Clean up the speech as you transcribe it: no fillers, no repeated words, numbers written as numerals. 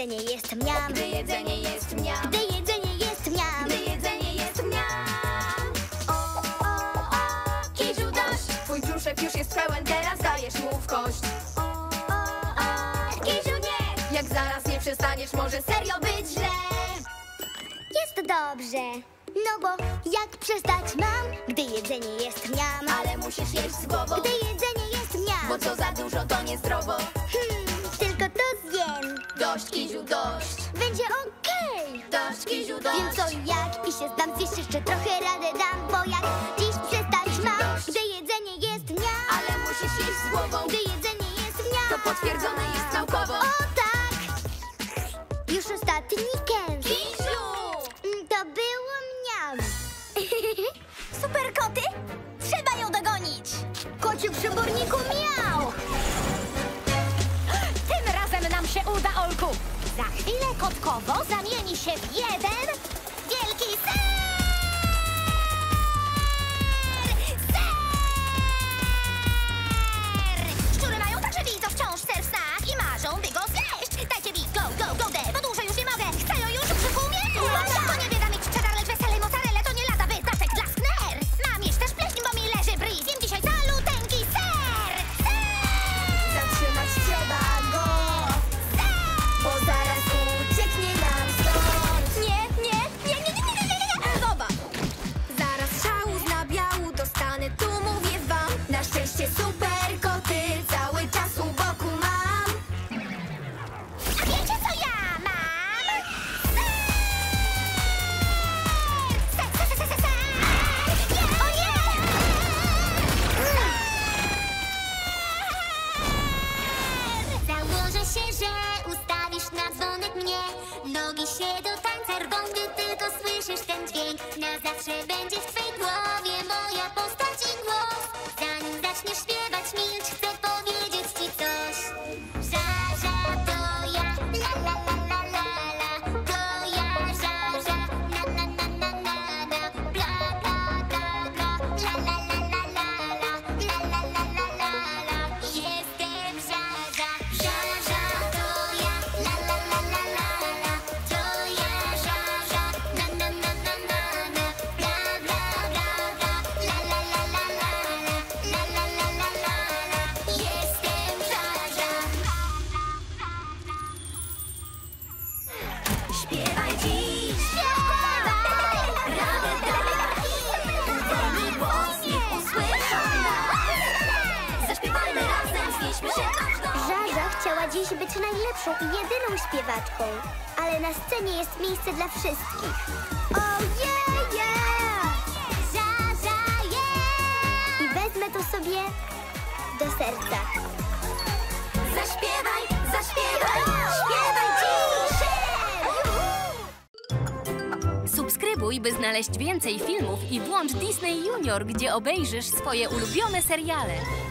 jedzenie jest mniam. Gdy jedzenie jest mniam. Gdy jedzenie jest mniam. Gdy jedzenie jest mniam. O, Kiziu dość. Twój brzuszek już jest pełen, teraz dajesz mu w kość. Kiziu nie. Jak zaraz nie przestaniesz, może serio być źle. Jest dobrze, no bo jak przestać mam, gdy jedzenie jest mniam. Ale musisz jeść z głową, Gdy jedzenie jest mniam. bo co za dużo to niezdrowo. Tylko to zjem. Dość, Kiziu, dość. Będzie okej. Dość, Kiziu, dość. Wiem co i jak i się znam, zjeść jeszcze trochę radę dam. Bo jak dziś przestać mam, gdy jedzenie jest mniam. Ale musisz jeść z głową, Gdy jedzenie jest mniam. to potwierdzone jest naukowo. O tak! Już ostatni kęs. Kiziu! To było mniam. Super koty! Trzeba ją dogonić! Kociu przyborniku miał! Tym razem nam się uda, Olku! Za chwilę kotkowo zamieni się w jeden wielki ser! Ser! Szczury mają także wi, to wciąż ser w snach i marzą, by go zjeść! Dajcie mi go, de, bo dłużej już nie mogę! Chcę ją już w brzuchu mieć! To nie bieda mieć cheddar, lecz weselej mozzarella to nie lada wydatek dla skner! Mam jeść też pleśń, bo mi leży bris! Zjem dzisiaj caluteńki ser! Zatrzymać trzeba go, bo zaraz ucieknie nam stąd. Nie! Zobacz! Zaraz szału z nabiału dostanę, tu mówię wam. Na szczęście super koty cały czas u boku mam. A wiecie co ja mam? Ser! Nie, o nie! Założę się, że ustawisz na dzwonek mnie. Nogi się do tańca rwą, gdy tylko słyszysz ten dźwięk. Na zawsze będzie w twej głowie moja postać i głos. Zanim zaczniesz śpiewać, milcz, chcę powiedzieć ci coś. Ża, to ja, la la la la la la. To ja, ża, na na na na na na. Bla bla bla bla, la la la la la la. La la la la la la. Jestem ża, to ja, la la la la la la. To ja, ża, na na na na na na. Bla bla bla bla, la la la la la la. La la la la la la. Jestem ża. Śpiewaj dziś, radę daj. Uwolnij głos, niech usłyszą nas. Zaśpiewajmy razem, wznieśmy się aż do Żaża chciała dziś być najlepszą i jedyną śpiewaczką, ale na scenie jest miejsce dla wszystkich. Oh yeah, yeah! Żaża, yeah! I wezmę to sobie do serca. Zaśpiewaj, śpiewaj dziś! Subskrybuj, by znaleźć więcej filmów i włącz Disney Junior, gdzie obejrzysz swoje ulubione seriale.